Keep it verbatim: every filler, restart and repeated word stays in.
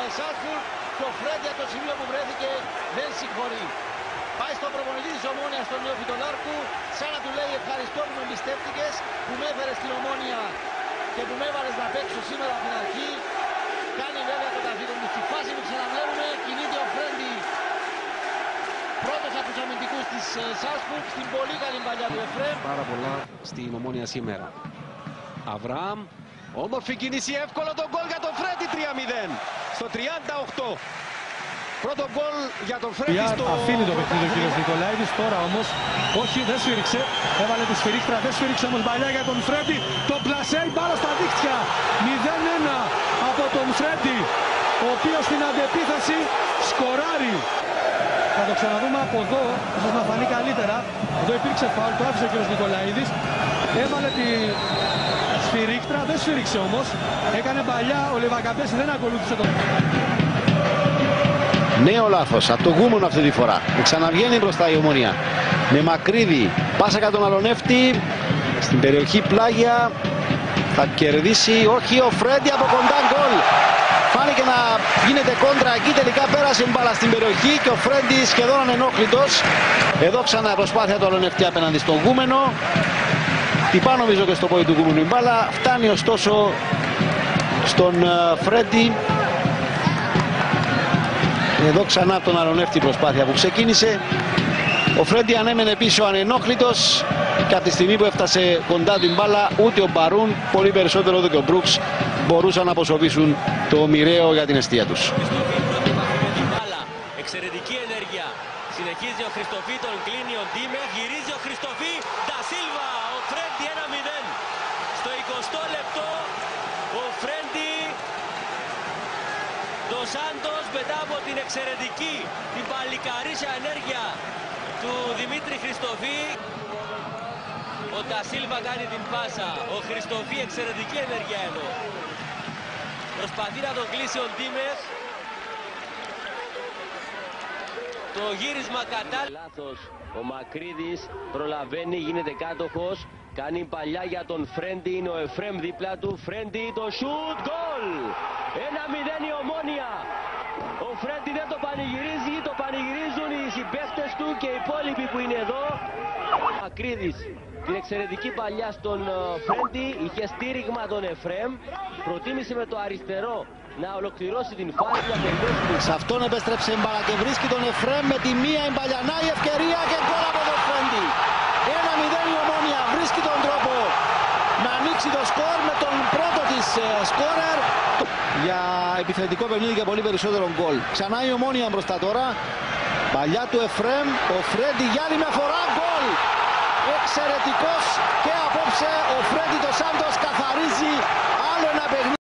Σάλτσμπουργκ και ο Φρέντι από το σημείο που βρέθηκε δεν συγχωρεί. Πάει στον προπονητή της Ομόνοιας, τον Νεοφιτολάρκου, σαν να του λέει ευχαριστώ που με εμπιστεύτηκες, που με έφερες στην Ομόνια και που με έβαλες να παίξω σήμερα από την αρχή. Κάνει βέβαια το ταφύτο του στη φάση που ξαναβλέπουμε, κινείται ο Φρέντι. Πρώτος από τους αμυντικούς της Σάλτσμπουργκ, στην πολύ καλή παλιά του Εφρέμ. Πάρα πολλά στην Ομόνια σήμερα. Αβραάμ, όμορφη κίνηση, εύκολο το γκολ για τον Φρέντι, τρία μηδέν στο τριάντα οκτώ. Πρώτο γκολ για τον Φρέντι στο... Αφήνει το παιχνίδι ο κύριος Νικολαίδης, τώρα όμως όχι, δεν σφύριξε, έβαλε τη σφυρίχτρα, δεν σφύριξε όμως παλιά για τον Φρέντι, το πλασέ, μπάλα στα δίχτυα, μηδέν ένα από τον Φρέντι, ο οποίος στην αντεπίθεση σκοράρει. Θα το ξαναδούμε από εδώ, ίσως να φανεί καλύτερα, εδώ υπήρξε φάουλ, το άφησε ο κύριος Νικολαίδης, έβαλε τη σφυρίχτρα, δεν σφύριξε όμως, έκανε παλιά, ο Λεβακαμπέση δεν ακολούθησε τον... Νέο λάθος από το Γούμενο αυτή τη φορά. Ξαναβγαίνει μπροστά η Ομόνια. Με Μακρύδη. Πάσα κατά τον Αλονεύτη. Στην περιοχή πλάγια. Θα κερδίσει. Όχι, ο Φρέντι από κοντά γκολ. Φάνηκε να γίνεται κόντρα εκεί. Τελικά πέρασε μπάλα στην περιοχή και ο Φρέντι σχεδόν ανενόχλητος. Εδώ ξανά προσπάθεια του Αλονεύτη απέναντι στον Γούμενο. Τυπά νομίζω και στο πόδι του Γούμενου η μπάλα. Φτάνει ωστόσο στον Φρέντι. Εδώ ξανά από τον Αλονεύτη η προσπάθεια που ξεκίνησε. Ο Φρέντι ανέμενε πίσω ανενόχλητος και από τη στιγμή που έφτασε κοντά την μπάλα ούτε ο Μπαρούν, πολύ περισσότερο ούτε και ο Μπρούξ μπορούσαν να αποσοβήσουν το μοιραίο για την εστία τους. Εξαιρετική ενέργεια. Συνεχίζει ο Χριστοφί, τον κλείνει ο Ντίμεχ, γυρίζει ο Χριστοφί, Ντα Σίλβα, ο Φρέντι ένα μηδέν. Στο εικοστό λεπτό ο Φρέντι το Σάντος μετά από την εξαιρετική, την παλικαρίσια ενέργεια του Δημήτρη Χριστοφί. Ο Ντα Σίλβα κάνει την πάσα, ο Χριστοφί εξαιρετική ενέργεια εδώ. Προσπαθεί να τον κλείσει ο Ντίμεχ. Το γύρισμα κατά. Λάθος, ο Μακρύδης προλαβαίνει, γίνεται κάτοχος. Κάνει παλιά για τον Φρέντι, είναι ο Εφρέμ δίπλα του. Φρέντι το σουτ, γκολ! ένα μηδέν η Ομόνια. Ο Φρέντι δεν το πανηγυρίζει, το πανηγυρίζουν οι συμπαίκτες του και οι υπόλοιποι που είναι εδώ. Μακρύδης, την εξαιρετική παλιά στον Φρέντι, είχε στήριγμα τον Εφρέμ. Προτίμησε με το αριστερό να ολοκληρώσει την φάση να τελειώσει. Σε αυτόν επέστρεψε μπάλα και βρίσκει τον Εφρέμ με τη μία εμπαλιανά η ευκαιρία και γκολ από τον Φρέντι. ένα μηδέν η Ομόνια, βρίσκει τον τρόπο να ανοίξει το σκορ με τον πρώτο της σκόρερ. Για επιθετικό παιχνίδι και πολύ περισσότερο γκολ. Ξανά η Ομόνια μπροστά τώρα. Παλιά του Εφρέμ, ο Φρέντι για άλλη μια φορά.